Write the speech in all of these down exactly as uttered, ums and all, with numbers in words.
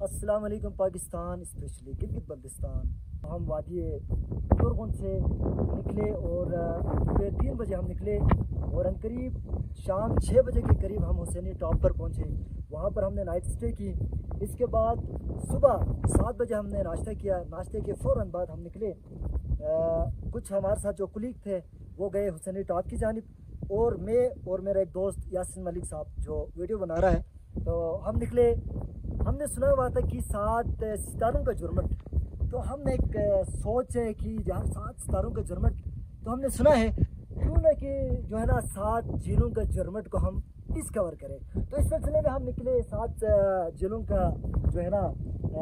अस्सलाम वालेकुम पाकिस्तान, स्पेशली गिलगित बल्तिस्तान। हम वादी तुरगुन से निकले और सुबह तीन बजे हम निकले और करीब शाम छः बजे के करीब हम हुसैनी टॉप पर पहुँचे। वहाँ पर हमने नाइट स्टे की। इसके बाद सुबह सात बजे हमने नाश्ता किया। नाश्ते के फ़ौरन बाद हम निकले। आ, कुछ हमारे साथ जो कुलीग थे वो गए हुसैनी टॉप की जानिब और मैं और मेरा एक दोस्त यासिन मलिक साहब जो वीडियो बना रहा है, तो हम निकले। हमने सुना हुआ था कि सात सितारों का झुरमुट, तो हमने एक सोच है कि यार सात सितारों का झुरमुट, तो हमने सुना है क्यों ना कि जो है ना सात झीलों का झुरमुट को हम डिस्कवर करें। तो इस सिलसिले में हम निकले। सात झीलों का जो है ना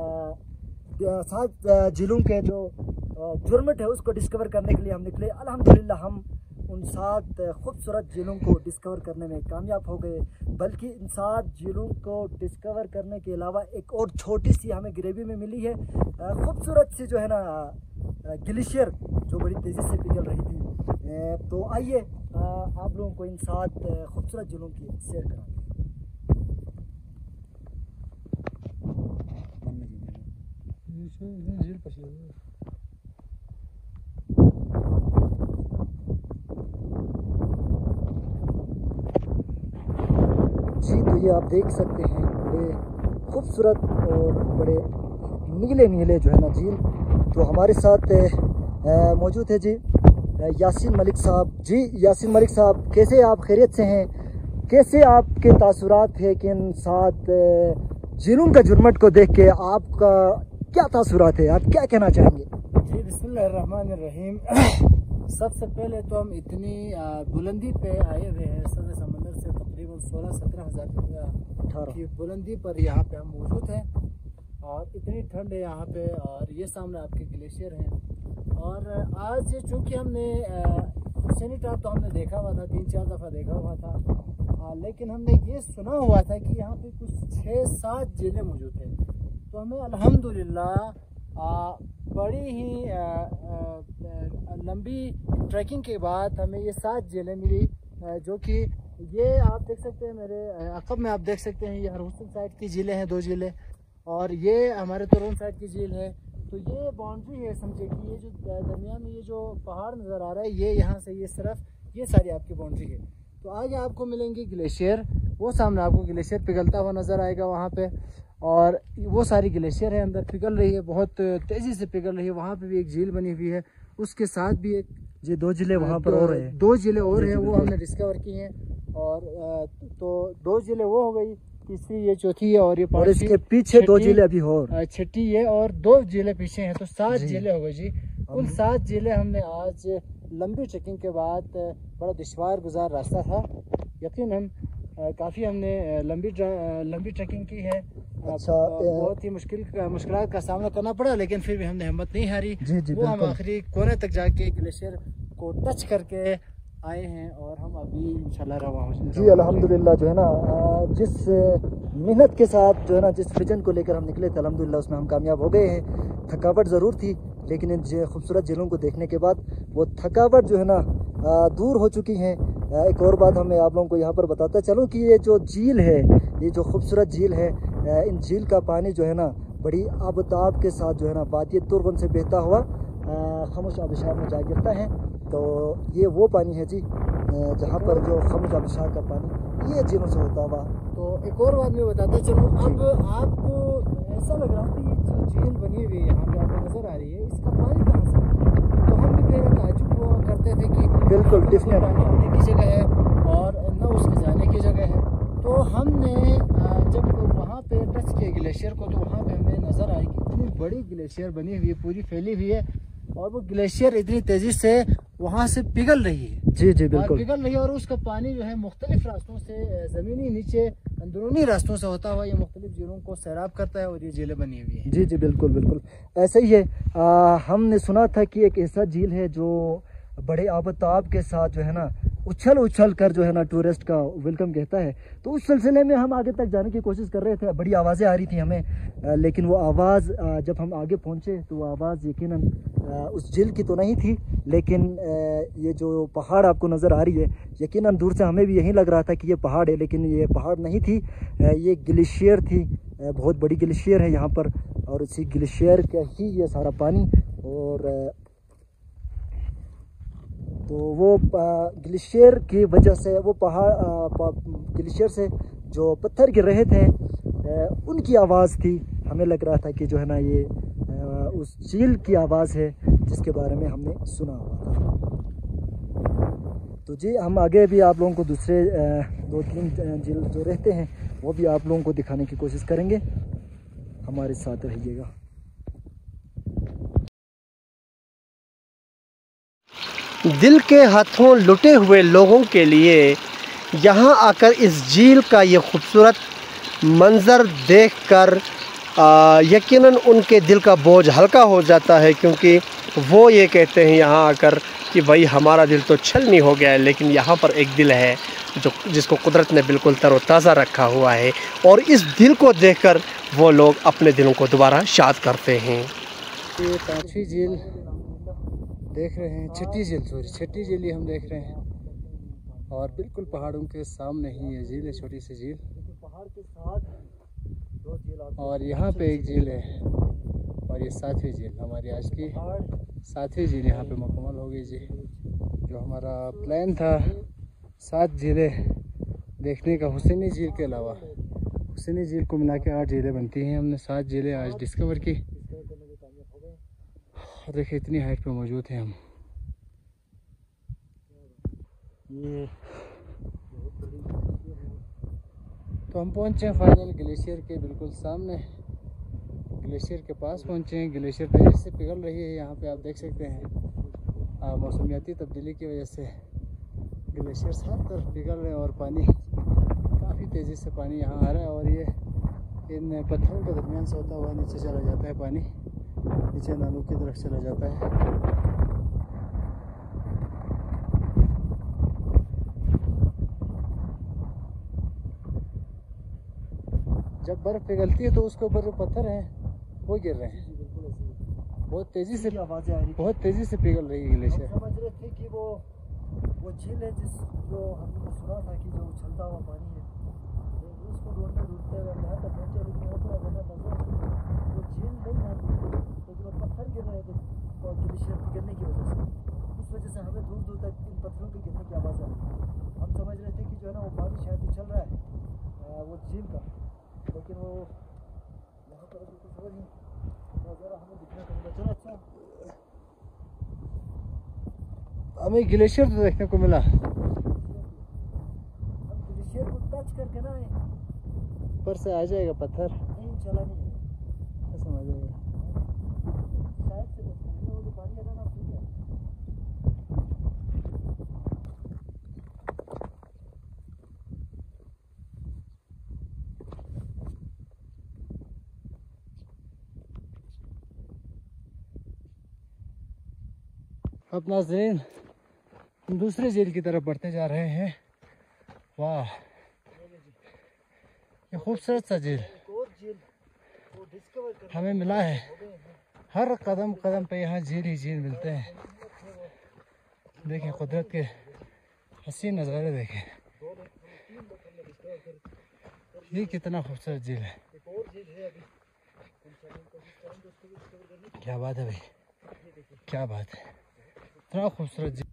सात झीलों के जो झुरमुट है उसको डिस्कवर करने के लिए हम निकले। अल्हम्दुलिल्लाह हम उन सात खूबसूरत झीलों को डिस्कवर करने में कामयाब हो गए। बल्कि इन सात झीलों को डिस्कवर करने के अलावा एक और छोटी सी हमें ग्रेवी में मिली है, खूबसूरत सी जो है ना ग्लेशियर जो बड़ी तेज़ी से पिघल रही थी। तो आइए आप लोगों को इन सात खूबसूरत झीलों की सैर कराते हैं। जी, तो ये आप देख सकते हैं बड़े खूबसूरत और बड़े नीले नीले जो है ना झील। तो हमारे साथ मौजूद है जी यासिन मलिक साहब। जी यासिन मलिक साहब, कैसे आप खैरियत से हैं? कैसे आपके तासुरात है कि इन सात झीलों का झुरमुट को देख के आपका क्या तासुरात है, आप क्या कहना चाहेंगे? जी बिस्मिल्लाहिर्रहमानिर्रहीम। सबसे पहले तो हम इतनी बुलंदी पे आए हुए हैं सतह समंदर से तकरीबन सोलह सत्रह हज़ार की बुलंदी पर यहाँ पे हम मौजूद हैं और इतनी ठंड है यहाँ पे। और ये सामने आपके ग्लेशियर हैं। और आज चूँकि हमने हुसैनी टॉप तो हमने देखा हुआ था, तीन चार दफ़ा देखा हुआ था, आ, लेकिन हमने ये सुना हुआ था कि यहाँ पे कुछ छः सात झीलें मौजूद हैं। तो हमें अल्हम्दुलिल्लाह बड़ी ही आ, आ, लंबी ट्रैकिंग के बाद हमें ये सात झीलें मिली, जो कि ये आप देख सकते हैं मेरे अकब में, आप देख सकते हैं ये हरहुसन साइड की झीलें हैं, दो झीलें, और ये हमारे तुरगुन साइड की झील है। तो ये बाउंड्री है, समझे कि ये जो दरमियान में ये जो पहाड़ नज़र आ रहा है, ये यहाँ से ये सिर्फ ये सारी आपकी बाउंड्री है। तो आगे आपको मिलेंगे ग्लेशियर, वो सामने आपको ग्लेशियर पिघलता हुआ नज़र आएगा वहाँ पे। और वो सारी ग्लेशियर है अंदर पिघल रही है, बहुत तेज़ी से पिघल रही है। वहाँ पे भी एक झील बनी हुई है, उसके साथ भी एक जी दो झीलें वहाँ पर और है, दो झीलें और हैं, वो हमने डिस्कवर की हैं। और तो दो झीलें वो हो गई, तीसरी ये चौथी है, और ये और इसके पीछे दो झीलें अभी और छठी है, और दो झीलें पीछे हैं। तो सात झीलें हो गई जी। उन सात झीलें हमने आज लंबी ट्रैकिंग के बाद, बड़ा दुश्वार गुजार रास्ता था यकीनन, काफ़ी हमने लंबी लंबी ट्रैकिंग की है। अच्छा, बहुत ही मुश्किल मुश्किलात का सामना करना पड़ा, लेकिन फिर भी हमने हिम्मत नहीं हारी। जी जी, वो हम आखिरी कोने तक जाके ग्लेशियर को टच करके आए हैं और हम अभी इंशाल्लाह रवा हो जाएंगे। जी अल्हम्दुलिल्लाह जो है ना जिस मेहनत के साथ जो है ना जिस विजन को लेकर हम निकले थे, अल्हम्दुलिल्लाह उसमें हम कामयाब हो गए हैं। थकावट ज़रूर थी, लेकिन इन खूबसूरत झीलों को देखने के बाद वो थकावट जो है ना दूर हो चुकी हैं। एक और बात हमें आप लोगों को यहाँ पर बताता चलूँ कि ये जो झील है, ये जो खूबसूरत झील है, इन झील का पानी जो है ना बड़ी आबताब के साथ जो है ना वादी तुरगुन से बहता हुआ खामोश आबशार में जा गिरता है। तो ये वो पानी है जी जहाँ पर जो खामोश आबशार का पानी ये झीलों से होता हुआ। तो एक और बात मैं बताता चलूँ, अब आपको ऐसा लग रहा है कि ये जो झील बनी हुई है यहाँ पे आपको नज़र आ रही है, इसका पानी कहाँ से? तो हम भी पहले ताज्जुब हुआ करते थे कि बिल्कुल डिफरेंट पानी आने की जगह है और न उसके जाने की जगह है। तो हमने जब वहाँ पे टच किया ग्लेशियर को, तो वहाँ पे हमें नज़र आई कि इतनी बड़ी ग्लेशियर बनी हुई है, पूरी फैली हुई है, और वो ग्लेशियर इतनी तेज़ी से वहाँ से पिघल रही है। जी जी बिल्कुल पिघल रही है, और उसका पानी जो है मुख्तलिफ रास्तों से, ज़मीनी नीचे अंदरूनी रास्तों से होता हुआ ये मुख्तलिफ झीलों को सैराब करता है, और ये झीलें बनी हुई हैं। जी जी बिल्कुल बिल्कुल ऐसा ही है। आ, हमने सुना था कि एक ऐसा झील है जो बड़े आबताब के साथ जो है ना उछल उछल कर जो है ना टूरिस्ट का वेलकम कहता है। तो उस सिलसिले में हम आगे तक जाने की कोशिश कर रहे थे। बड़ी आवाज़ें आ रही थी हमें, आ, लेकिन वो आवाज़ जब हम आगे पहुंचे तो वो आवाज़ यकीनन उस झील की तो नहीं थी, लेकिन आ, ये जो पहाड़ आपको नज़र आ रही है, यकीनन दूर से हमें भी यही लग रहा था कि ये पहाड़ है, लेकिन ये पहाड़ नहीं थी, आ, ये ग्लेशियर थी बहुत बड़ी ग्लेशियर है यहाँ पर, और इसी ग्लेशियर का ही ये सारा पानी, और तो वो ग्लेशियर की वजह से वो पहाड़ ग्लेशियर से जो पत्थर गिर रहे थे उनकी आवाज़ थी। हमें लग रहा था कि जो है ना ये उस झील की आवाज़ है जिसके बारे में हमने सुना हुआ था। तो जी हम आगे भी आप लोगों को दूसरे दो तीन झील जो रहते हैं वो भी आप लोगों को दिखाने की कोशिश करेंगे, हमारे साथ रहिएगा। दिल के हाथों लुटे हुए लोगों के लिए यहाँ आकर इस झील का ये खूबसूरत मंज़र देखकर यकीनन उनके दिल का बोझ हल्का हो जाता है, क्योंकि वो ये कहते हैं यहाँ आकर कि भाई हमारा दिल तो छलनी हो गया है, लेकिन यहाँ पर एक दिल है जो जिसको कुदरत ने बिल्कुल तरोताज़ा रखा हुआ है, और इस दिल को देखकर वो लोग अपने दिलों को दोबारा शाद करते हैं। ये पांचवी झील देख रहे हैं, छठी झील सॉरी छठी झील ही हम देख रहे हैं, और बिल्कुल पहाड़ों के सामने ही ये झील है, छोटी सी झील। पहाड़ के साथ दो झील और यहाँ पे एक झील है, और ये सातवीं झील हमारी आज की सातवीं झील यहाँ पे मुकम्मल हो गई जी। जो हमारा प्लान था सात झीलें देखने का हुसैनी झील के अलावा, हुसैनी झील को मिला के आठ झीलें बनती हैं, हमने सात झीलें आज डिस्कवर की। देखिए इतनी हाइट पे मौजूद हैं हम। ये तो हम पहुंचे हैं फाइनल ग्लेशियर के बिल्कुल सामने, ग्लेशियर के पास पहुंचे हैं। ग्लेशियर तेज़ी से पिघल रही है, यहाँ पे आप देख सकते हैं मौसमियाती तब्दीली की वजह से ग्लेशियर हर तरफ पिघल रहे हैं, और पानी काफ़ी तेज़ी से पानी यहाँ आ रहा है, और ये इन पत्थरों के दरमियान से होता हुआ नीचे चला जाता है, पानी नीचे नालों की तरफ चला जाता है। जब बर्फ़ पिघलती है तो उसके ऊपर जो पत्थर हैं वो गिर रहे हैं, बहुत तेज़ी से आवाज़ें आ रही, बहुत तेज़ी से पिघल रही है ग्लेशियर। समझ रहे थे कि वो वो झील है जिस जो हमने सुना था कि जो उछलता हुआ पानी है, तो उसको ढूंढते ढूंढते हुए हम यहाँ तक पहुँचे, लेकिन यहाँ पर अगर नजर वो झील नहीं है, तो जो पत्थर गिर रहे थे और ग्लेशियर गिरने की वजह से, उस वजह से हमें दूर दूर तक इन पत्थरों के गिरने की आवाज़ आ रही थी। हम समझ रहे थे कि जो है ना वो पानी शायद उछल रहा है वो झील का, लेकिन वो यहाँ पर अभी कुछ हो नहीं, तो ज़रा हमें दिखने को मिला। चलो अच्छा हमें ग्लेशियर तो देखने को मिला, हम ग्लेशियर को टच करके ना ऊपर से आ जाएगा पत्थर, नहीं चला नहीं है, ऐसा आ जाएगा। शायद से बस वो तो पानी अगर ना फूल गया। अब नाज़रीन हम दूसरे झील की तरफ बढ़ते जा रहे हैं। वाह ये खूबसूरत सा झील हमें मिला है, हर कदम कदम पे यहाँ झील ही झील मिलते हैं। देखें कुदरत के हसीन नज़ारे देखें, ये कितना खूबसूरत झील है। क्या बात है भाई, क्या बात है, इतना खूबसूरत झील।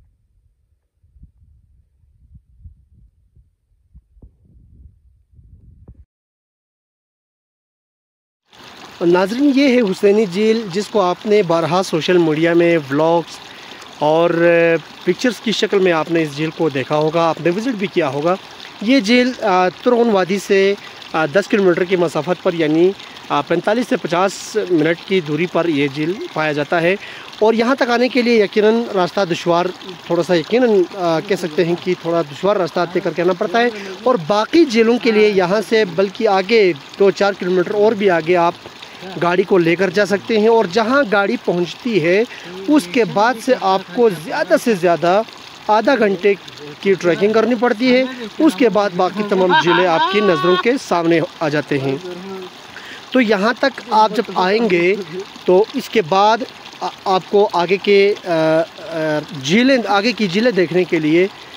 नाज़रीन ये है हुसैनी झील, जिसको आपने बारहा सोशल मीडिया में व्लॉग्स और पिक्चर्स की शक्ल में आपने इस झील को देखा होगा, आपने विज़िट भी किया होगा। ये झील तुरगन वादी से दस किलोमीटर की मसाफत पर, यानी पैंतालीस से पचास मिनट की दूरी पर ये झील पाया जाता है। और यहाँ तक आने के लिए यकीनन रास्ता दुश्वार, थोड़ा सा यकीनन कह सकते हैं कि थोड़ा दुश्वार रास्ता तय करके आना पड़ता है। और बाकी झीलों के लिए यहाँ से बल्कि आगे दो चार किलोमीटर और भी आगे आप गाड़ी को लेकर जा सकते हैं, और जहाँ गाड़ी पहुँचती है उसके बाद से आपको ज़्यादा से ज़्यादा आधा घंटे की ट्रैकिंग करनी पड़ती है। उसके बाद बाकी तमाम झीलें आपकी नज़रों के सामने आ जाते हैं। तो यहाँ तक आप जब आएंगे तो इसके बाद आपको आगे के झीलें आगे की झीलें देखने के लिए